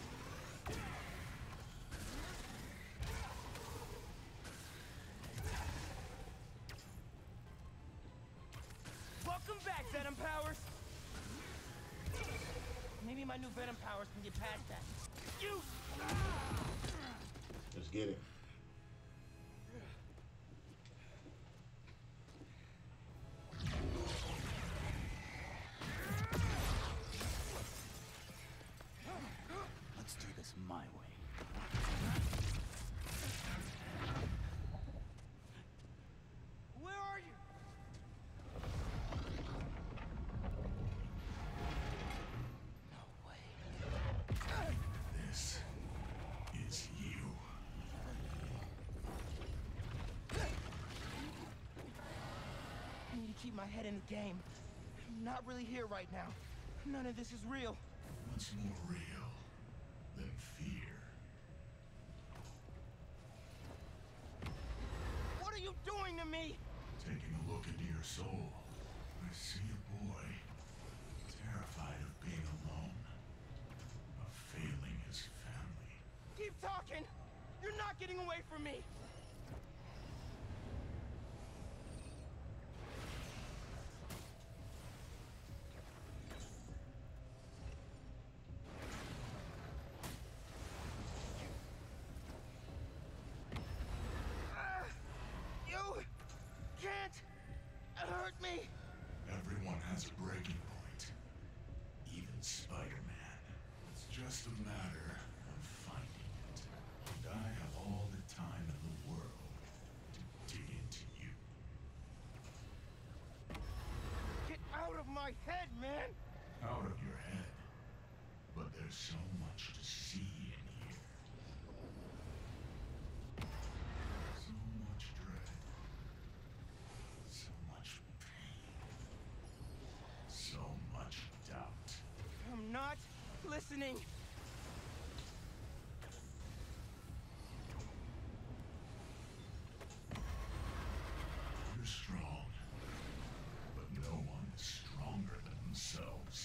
Welcome back, Venom Powers! Maybe my new Venom Powers can get past that. You! Let's get it. Let's do this my way. Where are you? No way. This is you. I need to keep my head in the game. I'm not really here right now. None of this is real. What's more real than fear? What are you doing to me? Taking a look into your soul, I see a boy terrified of being alone, of failing his family. Keep talking! You're not getting away from me! just a matter of finding it. And I have all the time in the world to dig into you. Get out of my head, man! Out of your head. But there's so much to see in here. So much dread. So much pain. So much doubt. I'm not listening. You're strong. But no one is stronger than themselves.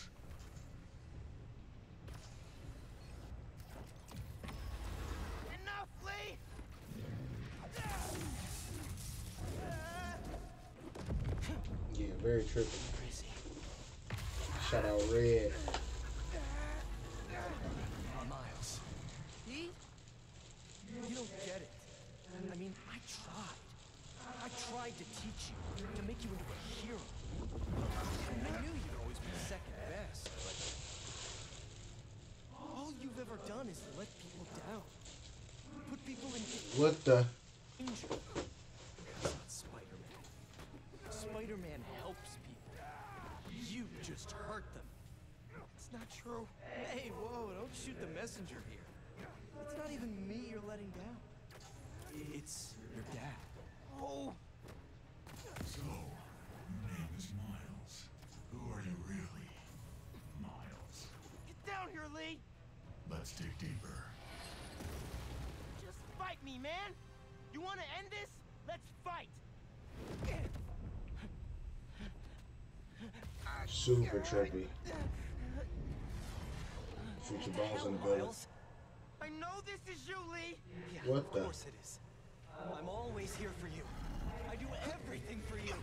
Enough, Lee! Yeah, very trippy. Shout out Red. Miles. He? You don't get it. I mean, I tried. I tried to teach you, to make you into a hero. I knew you'd always be second best, but all you've ever done is let people down. Put people in What the? danger. That's not Spider-Man. Spider-Man helps people. You just hurt them. It's not true. Hey, whoa, don't shoot the messenger here. It's not even me you're letting down. It's your dad. Oh! So, your name is Miles. Who are you really, Miles? Get down here, Lee! Let's dig deeper. Just fight me, man! You wanna end this? Let's fight! Super trippy. Future Bones in the building. I know this is you, Lee! Yeah, What of the? course it is. I'm always here for you. I do everything for you.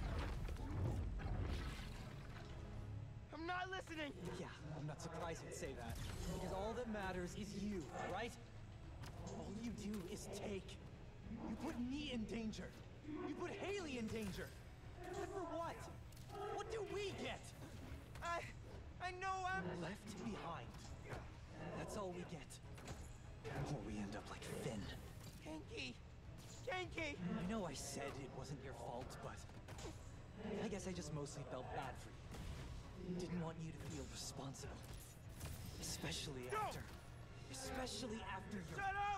I'm not listening! Yeah, I'm not surprised you'd say that. Because all that matters is you, right? All you do is take. You put me in danger. You put Haley in danger. And for what? What do we get? I... I know I'm... Left behind. That's all we get. Or we end up like Finn. Genki! Genki! I know I said it wasn't your fault, but I guess I just mostly felt bad for you. Didn't want you to feel responsible. Especially Go! after... Especially after your... Shut up!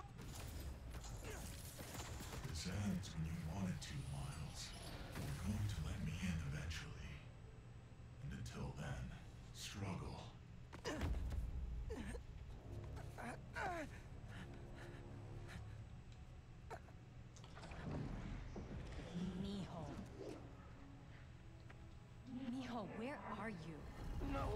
This ends when you wanted to, Miles. You're going to let me in eventually. And until then, struggle. Mijo. Mijo, where are you? No!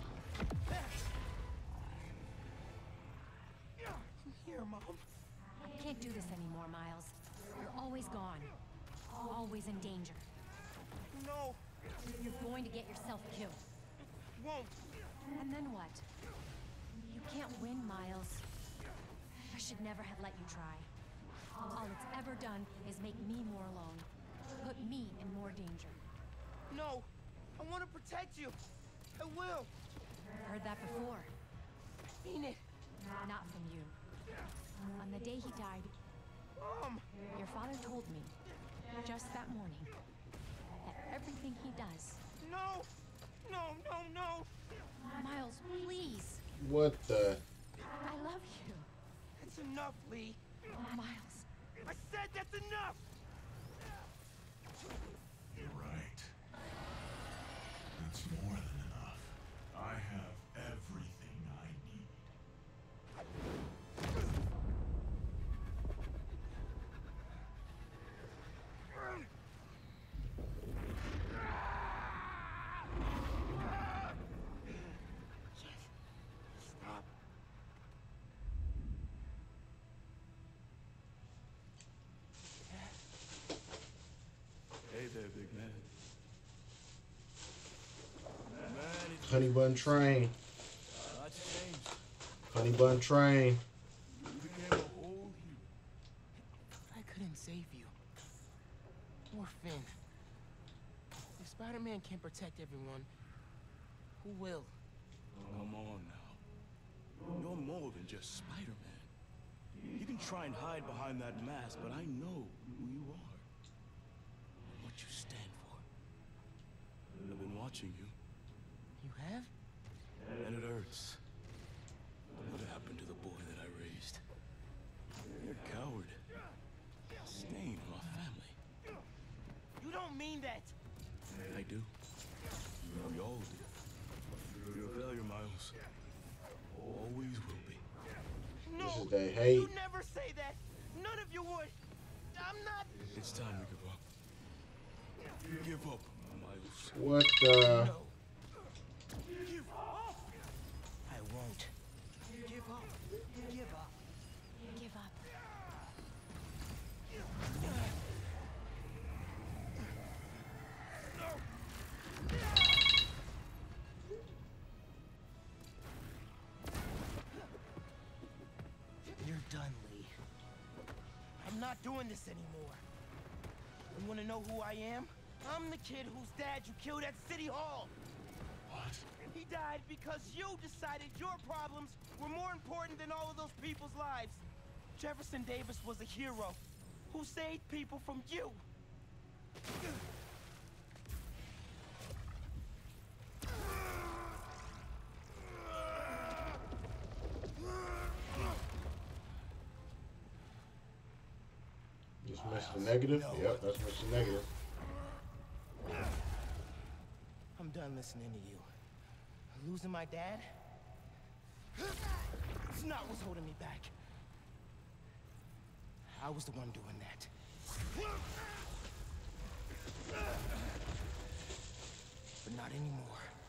I'm here, Mom. I can't do this anymore, Miles. You're always gone. Always in danger. No! You're going to get yourself killed. Won't! And then what? You can't win, Miles. I should never have let you try. All it's ever done is make me more alone. Put me in more danger. No! I want to protect you! I will! Heard that before. Mean it! Not from you. On the day he died, Mom! your father told me, just that morning, that everything he does... No! No, no, no! Miles, please! What the? I love you. It's enough, Lee! Miles. I said that's enough! You're right. It's more than enough. I have everything I need. Stop. Hey there, big man. Man, it's Honey Bun Train. lots changed. Honey Bun Train. You became a whole hero. I couldn't save you. Or Finn. If Spider-Man can't protect everyone, who will? Come on now. You're more than just Spider-Man. You can try and hide behind that mask, but I know who you are and what you stand for. I've been watching you. You have? And it hurts. What happened to the boy that I raised? You're a coward. A stain on our family. You don't mean that. I do. We all do. You're a failure, Miles. Always will be. No, this is that hate. You never say that. None of you would. I'm not. It's time to give up. Give up, Miles. What the? No. Give up. I won't. Give up. Give up. Give up. You're done, Lee. I'm not doing this anymore. You wanna know who I am? I'm the kid whose dad you killed at City Hall. What? He died because you decided your problems were more important than all of those people's lives. Jefferson Davis was a hero who saved people from you. Just Mister Negative? No. Yep, that's Mister Negative. I'm done listening to you. Losing my dad? It's not what's holding me back. I was the one doing that. But not anymore.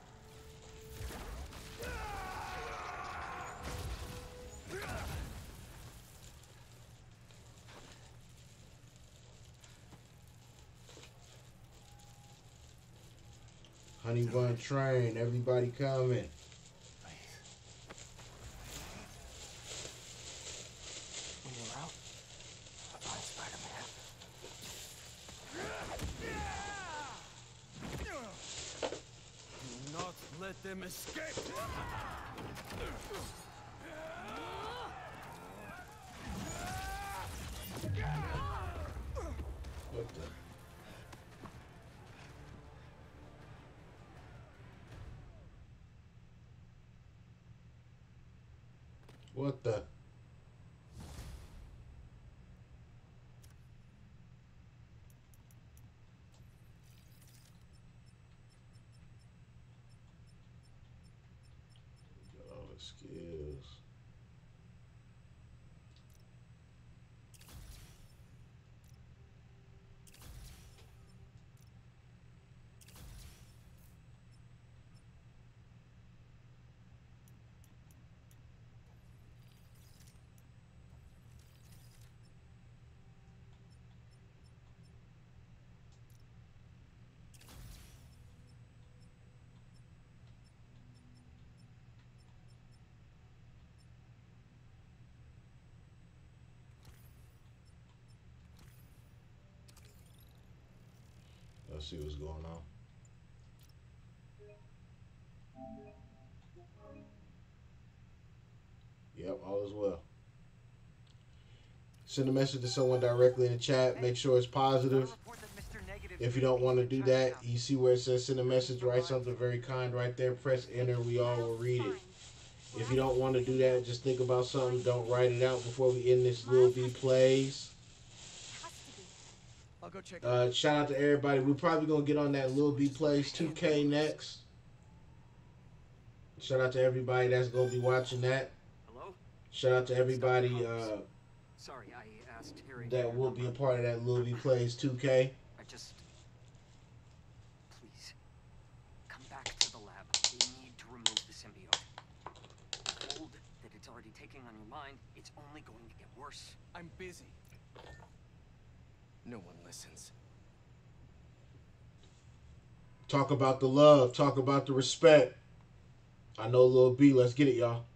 Honey Bun Train, everybody coming. When you're out, I'll find Spider-Man. Do not let them escape! What the? What the? Got all the skills. Let's see what's going on. Yep, all is well. Send a message to someone directly in the chat. Make sure it's positive. If you don't want to do that, you see where it says send a message, write something very kind right there. Press enter. We all will read it. If you don't want to do that, just think about something. Don't write it out before we end this Lil B Plays. I'll go check. Uh, shout out to everybody. We're probably going to get on that Lil B Plays two K next. Shout out to everybody that's going to be watching that. Hello? Shout out to everybody uh, Sorry, I asked Harry. that will be a part of that Lil B Plays two K. I just... Please. Come back to the lab. We need to remove the symbiote. Told that it's already taking on your mind. It's only going to get worse. I'm busy. No one listens. Talk about the love. Talk about the respect. I know Lil B. Let's get it, y'all.